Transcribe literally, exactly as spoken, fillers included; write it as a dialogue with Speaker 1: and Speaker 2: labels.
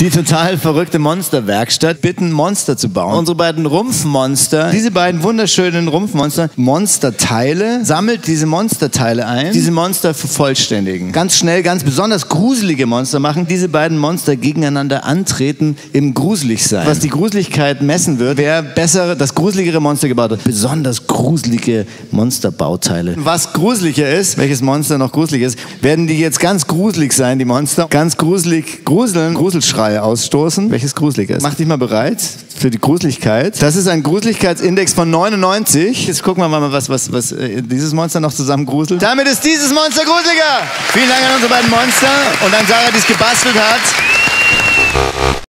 Speaker 1: die total verrückte Monsterwerkstatt bitten, Monster zu bauen. Unsere beiden Rumpfmonster, diese beiden wunderschönen Rumpfmonster, Monsterteile, sammelt diese Monsterteile ein, diese Monster vervollständigen. Ganz schnell, ganz besonders gruselige Monster machen, diese beiden Monster gegeneinander antreten im Gruseligsein. Was die Gruseligkeit messen wird, wer besser, das gruseligere Monster gebaut hat. Besonders gruselige Monsterbauteile. Was gruseliger ist, welches Monster noch gruselig ist, werden die jetzt ganz gruselig sein, die Monster. Ganz gruselig gruseln, Gruselschreie ausstoßen. Welches gruseliger ist. Mach dich mal bereit für die Gruseligkeit. Das ist ein Gruseligkeitsindex von neunundneunzig. Jetzt gucken wir mal, was, was, was äh, dieses Monster noch zusammen gruselt. Damit ist dieses Monster gruseliger. Vielen Dank an unsere beiden Monster und an Sarah, die es gebastelt hat.